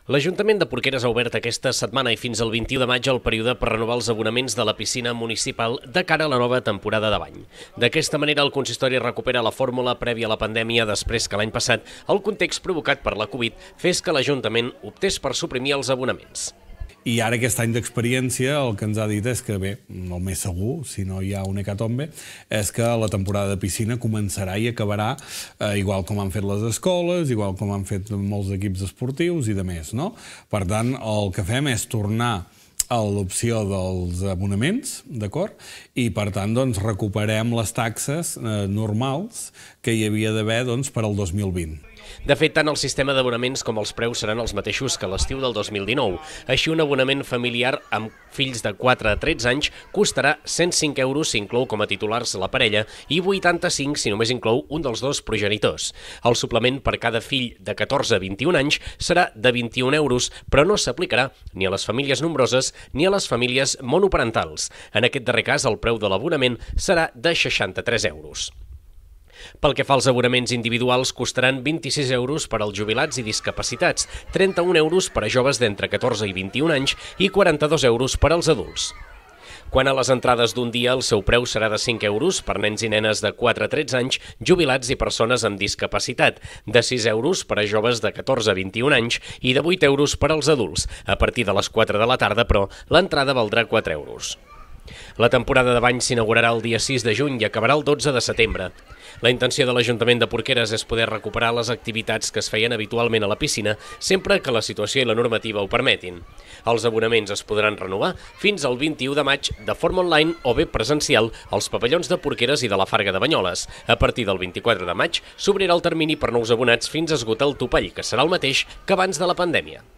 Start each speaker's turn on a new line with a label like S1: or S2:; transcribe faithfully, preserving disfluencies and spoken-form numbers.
S1: L'Ajuntament de Porqueres ha obert aquesta setmana i fins al vint-i-u de maig el període per renovar els abonaments de la piscina municipal de cara a la nova temporada de bany. D'aquesta manera, el consistori recupera la fórmula prèvia a la pandèmia després que l'any passat el context provocat per la Covid fes que l'Ajuntament optés per suprimir els abonaments.
S2: I ara aquest any d'experiència el que ens ha dit és que, bé, el més segur, si no hi ha un hecatombe, és que la temporada de piscina començarà i acabarà eh, igual com han fet les escoles, igual com han fet molts equips esportius i de més, no? Per tant, el que fem és tornar a l'opció dels abonaments, d'acord? I, per tant, doncs, recuperem les taxes eh, normals que hi havia d'haver doncs, per al dos mil vint.
S1: De fet, tant el sistema d'abonaments com els preus seran els mateixos que l'estiu del dos mil dinou. Així, un abonament familiar amb fills de quatre a tretze anys costarà cent cinc euros si inclou com a titulars la parella i vuitanta-cinc si només inclou un dels dos progenitors. El suplement per cada fill de catorze a vint-i-un anys serà de vint-i-un euros, però no s'aplicarà ni a les famílies nombroses ni a les famílies monoparentals. En aquest darrer cas, el preu de l'abonament serà de seixanta-tres euros. Pel que fa als abonaments individuals, costaran vint-i-sis euros per als jubilats i discapacitats, trenta-un euros per a joves d'entre catorze i vint-i-un anys i quaranta-dos euros per als adults. Quant a les entrades d'un dia, el seu preu serà de cinc euros per nens i nenes de quatre a tretze anys, jubilats i persones amb discapacitat, de sis euros per a joves de catorze a vint-i-un anys i de vuit euros per als adults. A partir de les quatre de la tarda, però, l'entrada valdrà quatre euros. La temporada de bany s'inaugurarà el dia sis de juny i acabarà el dotze de setembre. La intenció de l'Ajuntament de Porqueres és poder recuperar les activitats que es feien habitualment a la piscina sempre que la situació i la normativa ho permetin. Els abonaments es podran renovar fins al vint-i-u de maig de forma online o bé presencial als pavellons de Porqueres i de la Farga de Banyoles. A partir del vint-i-quatre de maig s'obrirà el termini per nous abonats fins a esgotar el topall, que serà el mateix que abans de la pandèmia.